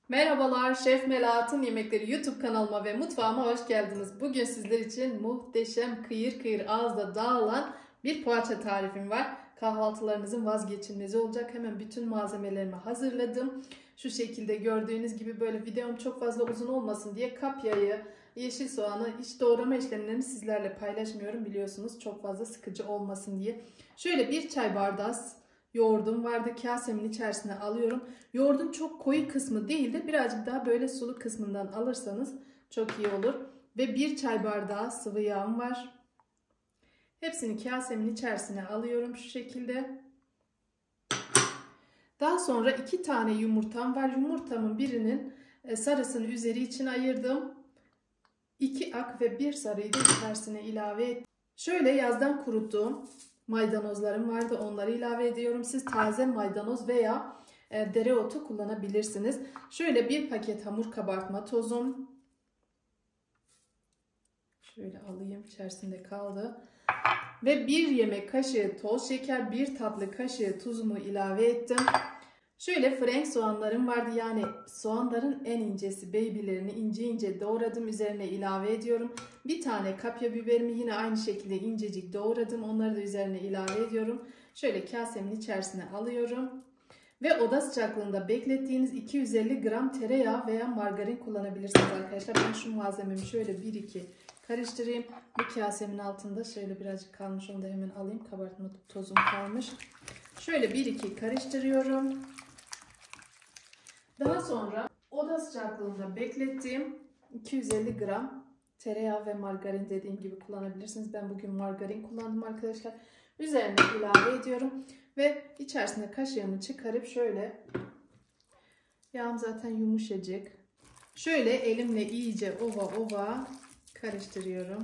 Merhabalar, Şef Melahat'ın Yemekleri YouTube kanalıma ve mutfağıma hoş geldiniz. Bugün sizler için muhteşem, kıyır kıyır ağızda dağılan bir poğaça tarifim var. Kahvaltılarınızın vazgeçilmezi olacak. Hemen bütün malzemelerimi hazırladım. Şu şekilde gördüğünüz gibi böyle videom çok fazla uzun olmasın diye kapyayı, yeşil soğanı, hiç doğrama işlemlerini sizlerle paylaşmıyorum biliyorsunuz. Çok fazla sıkıcı olmasın diye. Şöyle bir çay bardağı yoğurdum vardı. Kasemin içerisine alıyorum. Yoğurdun çok koyu kısmı değil de birazcık daha böyle sulu kısmından alırsanız çok iyi olur. Ve bir çay bardağı sıvı yağım var. Hepsini kasemin içerisine alıyorum şu şekilde. Daha sonra 2 tane yumurtam var. Yumurtamın birinin sarısını üzeri için ayırdım. 2 ak ve 1 sarıyı da içerisine ilave ettim. Şöyle yazdan kuruttuğum maydanozlarım vardı. Onları ilave ediyorum. Siz taze maydanoz veya dereotu kullanabilirsiniz. Şöyle bir paket hamur kabartma tozum. Şöyle alayım. İçerisinde kaldı. Ve 1 yemek kaşığı toz şeker, 1 tatlı kaşığı tuzumu ilave ettim. Şöyle frenk soğanlarım vardı. Yani soğanların en incesi, baby'lerini ince ince doğradım. Üzerine ilave ediyorum. Bir tane kapya biberimi yine aynı şekilde incecik doğradım. Onları da üzerine ilave ediyorum. Şöyle kasemin içerisine alıyorum. Ve oda sıcaklığında beklettiğiniz 250 gram tereyağı veya margarin kullanabilirsiniz arkadaşlar. Ben şu malzememi şöyle 1-2 karıştırayım. Bu kasemin altında şöyle birazcık kalmış. Onu da hemen alayım. Kabartma tozum kalmış. Şöyle 1-2 karıştırıyorum. Daha sonra oda sıcaklığında beklettiğim 250 gram tereyağı ve margarin dediğim gibi kullanabilirsiniz. Ben bugün margarin kullandım arkadaşlar. Üzerine ilave ediyorum. Ve içerisine kaşığımı çıkarıp şöyle, yağım zaten yumuşacık. Şöyle elimle iyice ova karıştırıyorum.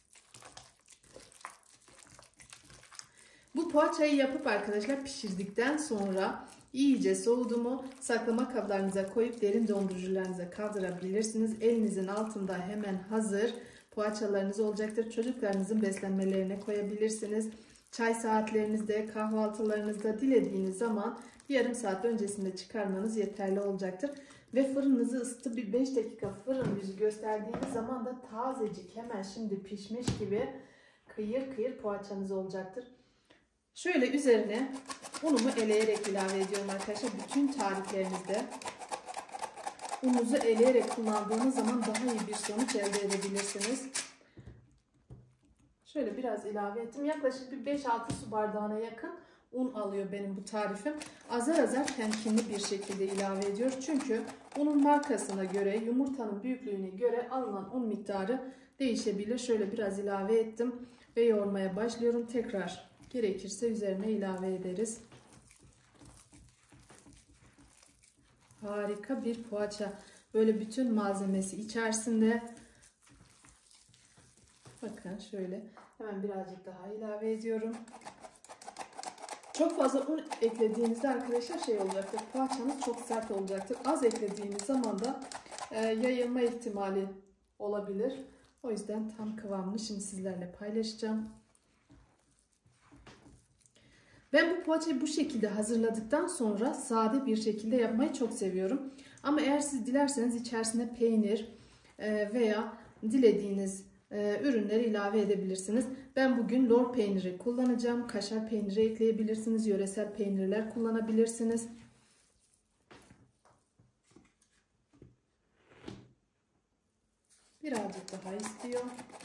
Bu poğaçayı yapıp arkadaşlar pişirdikten sonra iyice soğudu mu saklama kablarınıza koyup derin dondurucularınıza kaldırabilirsiniz. Elinizin altında hemen hazır poğaçalarınız olacaktır. Çocuklarınızın beslenmelerine koyabilirsiniz. Çay saatlerinizde, kahvaltılarınızda dilediğiniz zaman yarım saat öncesinde çıkarmanız yeterli olacaktır. Ve fırınınızı ısıtıp bir 5 dakika fırın yüzü gösterdiğiniz zaman da tazecik hemen şimdi pişmiş gibi kıyır kıyır poğaçanız olacaktır. Şöyle üzerine unumu eleyerek ilave ediyorum arkadaşlar. Bütün tariflerinizde ununuzu eleyerek kullandığınız zaman daha iyi bir sonuç elde edebilirsiniz. Şöyle biraz ilave ettim. Yaklaşık bir 5-6 su bardağına yakın un alıyor benim bu tarifim. Azar azar temkinli bir şekilde ilave ediyoruz. Çünkü unun markasına göre, yumurtanın büyüklüğüne göre alınan un miktarı değişebilir. Şöyle biraz ilave ettim ve yoğurmaya başlıyorum. Tekrar gerekirse üzerine ilave ederiz. Harika bir poğaça. Böyle bütün malzemesi içerisinde. Bakın şöyle hemen birazcık daha ilave ediyorum. Çok fazla un eklediğinizde arkadaşlar şey olacaktır. Poğaçanız çok sert olacaktır. Az eklediğiniz zaman da yayılma ihtimali olabilir. O yüzden tam kıvamını şimdi sizlerle paylaşacağım. Ben bu poğaçayı bu şekilde hazırladıktan sonra sade bir şekilde yapmayı çok seviyorum. Ama eğer siz dilerseniz içerisine peynir veya dilediğiniz ürünleri ilave edebilirsiniz. Ben bugün lor peyniri kullanacağım. Kaşar peyniri ekleyebilirsiniz. Yöresel peynirler kullanabilirsiniz. Birazcık daha istiyor.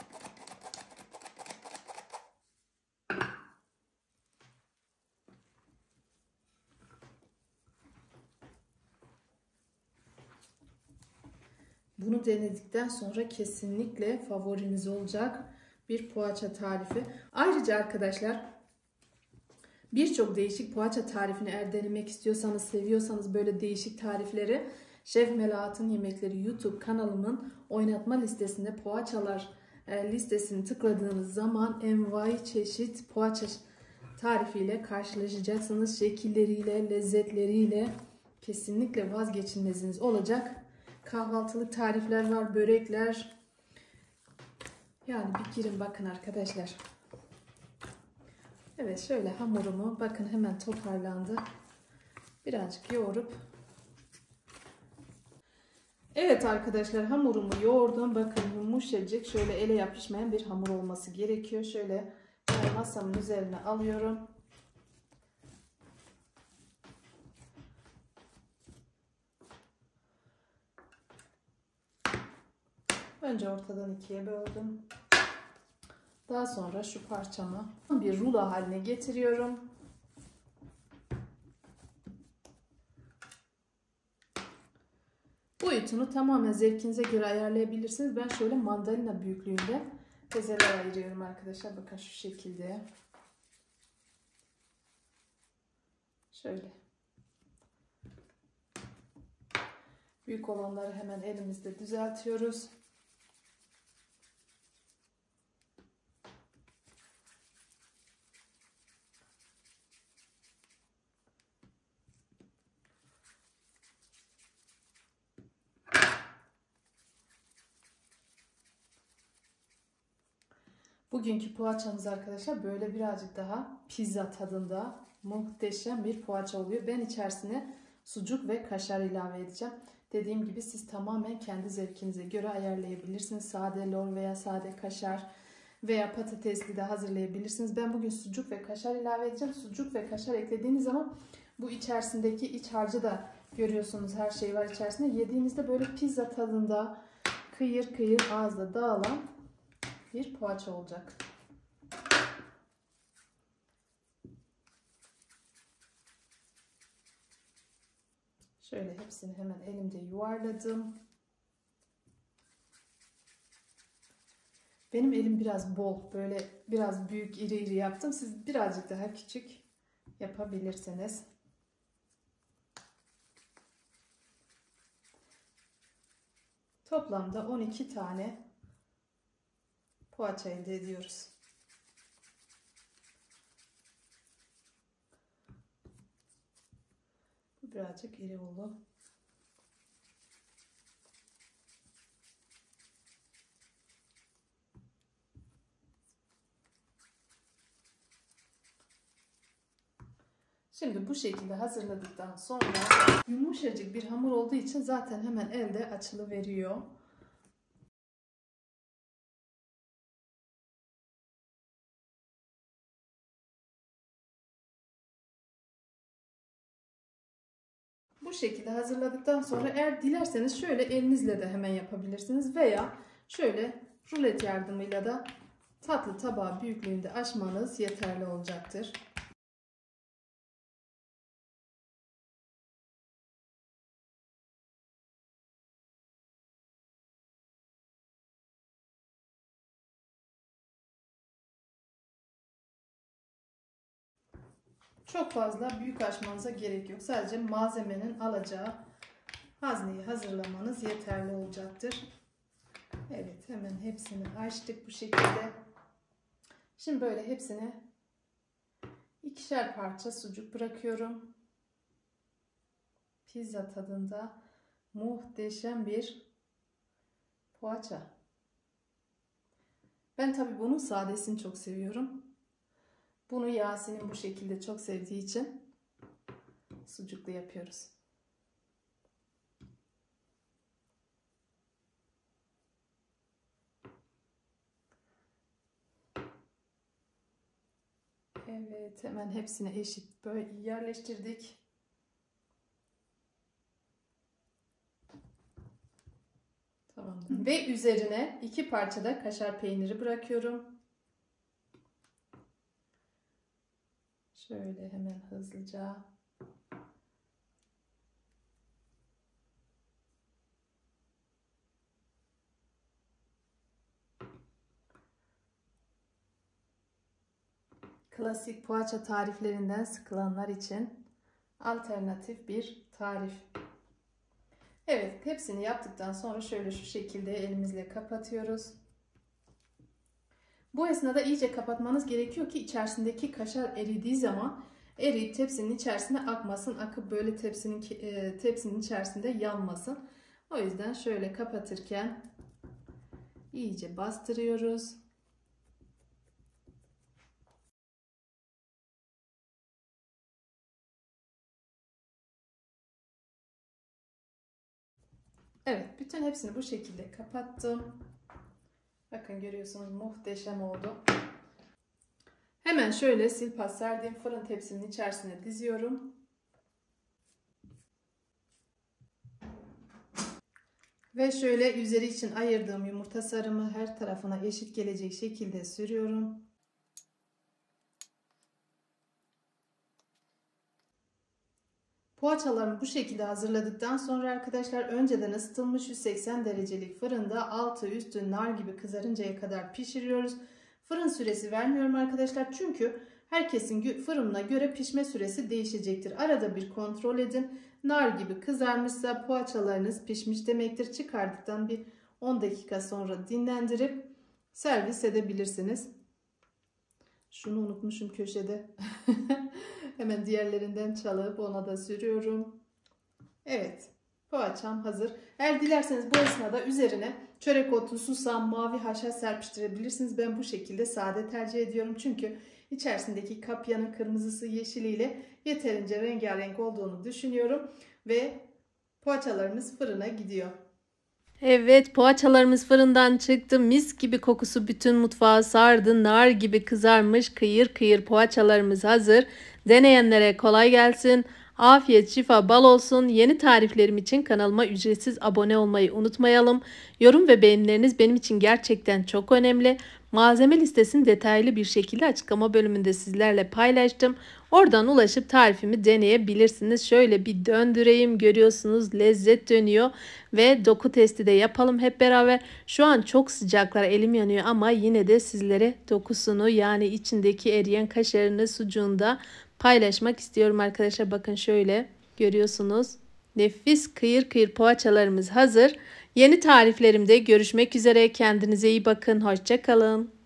Bunu denedikten sonra kesinlikle favoriniz olacak bir poğaça tarifi. Ayrıca arkadaşlar birçok değişik poğaça tarifini eğer denemek istiyorsanız, seviyorsanız böyle değişik tarifleri Şef Melahat'ın Yemekleri YouTube kanalımın oynatma listesinde poğaçalar listesini tıkladığınız zaman envai çeşit poğaça tarifiyle karşılaşacaksınız. Şekilleriyle, lezzetleriyle kesinlikle vazgeçilmeziniz olacak. Kahvaltılık tarifler var, börekler. Yani bir girin bakın arkadaşlar. Evet şöyle hamurumu bakın hemen toparlandı. Birazcık yoğurup Evet arkadaşlar, hamurumu yoğurdum. Bakın yumuşacık, şöyle ele yapışmayan bir hamur olması gerekiyor. Şöyle masamın üzerine alıyorum. Önce ortadan ikiye böldüm. Daha sonra şu parçamı bir rulo haline getiriyorum. Boyutunu tamamen zevkinize göre ayarlayabilirsiniz. Ben şöyle mandalina büyüklüğünde bezeler ayırıyorum arkadaşlar. Bakın şu şekilde. Şöyle. Büyük olanları hemen elimizde düzeltiyoruz. Bugünkü poğaçamız arkadaşlar böyle birazcık daha pizza tadında muhteşem bir poğaça oluyor. Ben içerisine sucuk ve kaşar ilave edeceğim. Dediğim gibi siz tamamen kendi zevkinize göre ayarlayabilirsiniz. Sade lor veya sade kaşar veya patatesli de hazırlayabilirsiniz. Ben bugün sucuk ve kaşar ilave edeceğim. Sucuk ve kaşar eklediğiniz zaman bu içerisindeki iç harcı da görüyorsunuz, her şey var içerisinde. Yediğinizde böyle pizza tadında kıyır kıyır ağızda dağılan bir poğaça olacak. Şöyle hepsini hemen elimde yuvarladım. Benim elim biraz bol, böyle biraz büyük, iri iri yaptım. Siz birazcık daha küçük yapabilirsiniz. Toplamda 12 tane poğaça elde ediyoruz. Birazcık iri oldu. Şimdi bu şekilde hazırladıktan sonra yumuşacık bir hamur olduğu için zaten hemen elde açılıveriyor. Bu şekilde hazırladıktan sonra eğer dilerseniz şöyle elinizle de hemen yapabilirsiniz veya şöyle rulet yardımıyla da tatlı tabağı büyüklüğünde açmanız yeterli olacaktır. Çok fazla büyük açmanıza gerek yok. Sadece malzemenin alacağı hazneyi hazırlamanız yeterli olacaktır. Evet, hemen hepsini açtık bu şekilde. Şimdi böyle hepsine ikişer parça sucuk bırakıyorum. Pizza tadında muhteşem bir poğaça. Ben tabii bunun sadesini çok seviyorum. Bunu Yasin'in bu şekilde çok sevdiği için sucuklu yapıyoruz. Evet, hemen hepsini eşit böyle yerleştirdik. Tamamdır. Ve üzerine 2 parça da kaşar peyniri bırakıyorum. Şöyle hemen hızlıca. Klasik poğaça tariflerinden sıkılanlar için alternatif bir tarif. Evet, hepsini yaptıktan sonra şöyle şu şekilde elimizle kapatıyoruz. Bu esnada iyice kapatmanız gerekiyor ki içerisindeki kaşar eridiği zaman eriyip tepsinin içerisine akmasın. Akıp böyle tepsinin içerisinde yanmasın. O yüzden şöyle kapatırken iyice bastırıyoruz. Evet, bütün hepsini bu şekilde kapattım. Bakın görüyorsunuz, muhteşem oldu. Hemen şöyle silpas serdiğim fırın tepsinin içerisine diziyorum. Ve şöyle üzeri için ayırdığım yumurta sarımı her tarafına eşit gelecek şekilde sürüyorum. Poğaçalarımı bu şekilde hazırladıktan sonra arkadaşlar önceden ısıtılmış 180 derecelik fırında altı üstü nar gibi kızarıncaya kadar pişiriyoruz. Fırın süresi vermiyorum arkadaşlar çünkü herkesin fırınına göre pişme süresi değişecektir. Arada bir kontrol edin. Nar gibi kızarmışsa poğaçalarınız pişmiş demektir. Çıkardıktan bir 10 dakika sonra dinlendirip servis edebilirsiniz. Şunu unutmuşum köşede. Hemen diğerlerinden çalıp ona da sürüyorum. Evet, poğaçam hazır. Eğer dilerseniz bu esnada üzerine çörek otu, susam, mavi haşhaş serpiştirebilirsiniz. Ben bu şekilde sade tercih ediyorum. Çünkü içerisindeki kapyanın kırmızısı yeşiliyle yeterince rengarenk olduğunu düşünüyorum. Ve poğaçalarımız fırına gidiyor. Evet, poğaçalarımız fırından çıktı. Mis gibi kokusu bütün mutfağı sardı. Nar gibi kızarmış kıyır kıyır poğaçalarımız hazır. Deneyenlere kolay gelsin. Afiyet, şifa, bal olsun. Yeni tariflerim için kanalıma ücretsiz abone olmayı unutmayalım. Yorum ve beğenileriniz benim için gerçekten çok önemli. Malzeme listesini detaylı bir şekilde açıklama bölümünde sizlerle paylaştım. Oradan ulaşıp tarifimi deneyebilirsiniz. Şöyle bir döndüreyim, görüyorsunuz lezzet dönüyor ve doku testi de yapalım hep beraber. Şu an çok sıcaklar, elim yanıyor ama yine de sizlere dokusunu, yani içindeki eriyen kaşarını, sucuğunu da paylaşmak istiyorum arkadaşlar. Bakın şöyle görüyorsunuz. Nefis kıyır kıyır poğaçalarımız hazır. Yeni tariflerimde görüşmek üzere. Kendinize iyi bakın. Hoşça kalın.